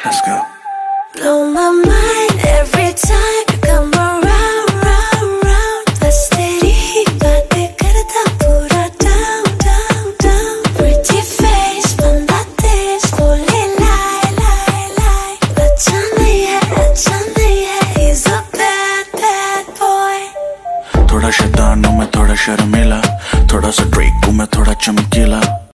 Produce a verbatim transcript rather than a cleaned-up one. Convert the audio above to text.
Let's go. Blow my mind every time you come around, round, round. बस तेरी ही बातें करता पूरा down, down, down. Pretty face बंदा तेज बोले lie, lie, lie. अच्छा नहीं है, अच्छा नहीं है. He's a bad, bad boy. थोड़ा शैतान हूँ मैं, थोड़ा शर्मीला, थोड़ा सा ड्रेक हूँ मैं, थोड़ा चमकीला.